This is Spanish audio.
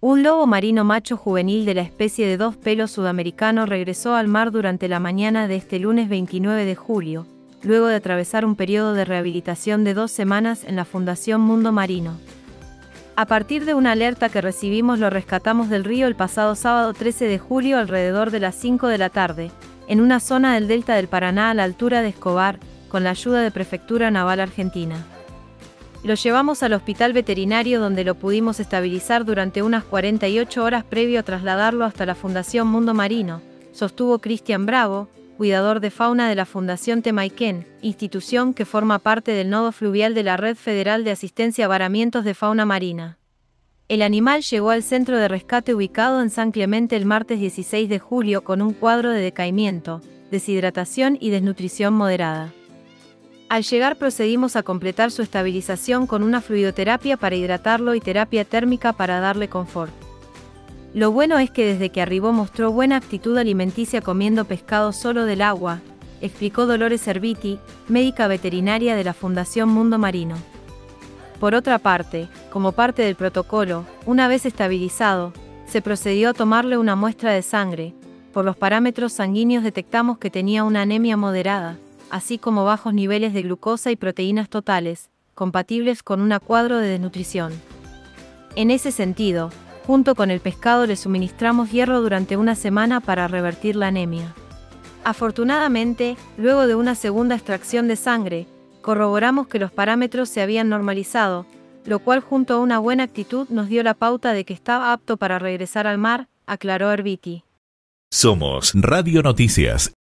Un lobo marino macho juvenil de la especie de dos pelos sudamericano regresó al mar durante la mañana de este lunes 29 de julio, luego de atravesar un periodo de rehabilitación de 2 semanas en la Fundación Mundo Marino. A partir de una alerta que recibimos, lo rescatamos del río el pasado sábado 13 de julio alrededor de las 5 de la tarde, en una zona del delta del Paraná a la altura de Escobar, con la ayuda de Prefectura Naval Argentina. Lo llevamos al hospital veterinario donde lo pudimos estabilizar durante unas 48 horas previo a trasladarlo hasta la Fundación Mundo Marino, sostuvo Cristian Bravo, cuidador de fauna de la Fundación Temaiken, institución que forma parte del nodo fluvial de la Red Federal de Asistencia a Varamientos de Fauna Marina. El animal llegó al centro de rescate ubicado en San Clemente el martes 16 de julio con un cuadro de decaimiento, deshidratación y desnutrición moderada. Al llegar procedimos a completar su estabilización con una fluidoterapia para hidratarlo y terapia térmica para darle confort. Lo bueno es que desde que arribó mostró buena actitud alimenticia comiendo pescado solo del agua, explicó Dolores Serviti, médica veterinaria de la Fundación Mundo Marino. Por otra parte, como parte del protocolo, una vez estabilizado, se procedió a tomarle una muestra de sangre. Por los parámetros sanguíneos detectamos que tenía una anemia moderada, así como bajos niveles de glucosa y proteínas totales, compatibles con un cuadro de desnutrición. En ese sentido, junto con el pescado le suministramos hierro durante una semana para revertir la anemia. Afortunadamente, luego de una segunda extracción de sangre, corroboramos que los parámetros se habían normalizado, lo cual junto a una buena actitud nos dio la pauta de que estaba apto para regresar al mar, aclaró Serviti. Somos Radio Noticias.